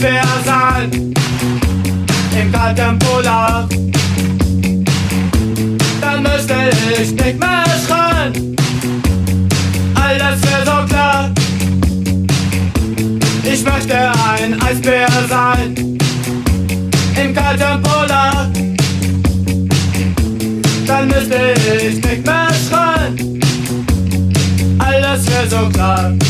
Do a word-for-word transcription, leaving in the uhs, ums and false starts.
Eisbär sein, im kalten Polar. Dann müsste ich nicht mehr schreien, alles wär so klar. Ich möchte ein Eisbär sein, im kalten Polar. Dann müsste ich nicht mehr schreien, alles wär so klar.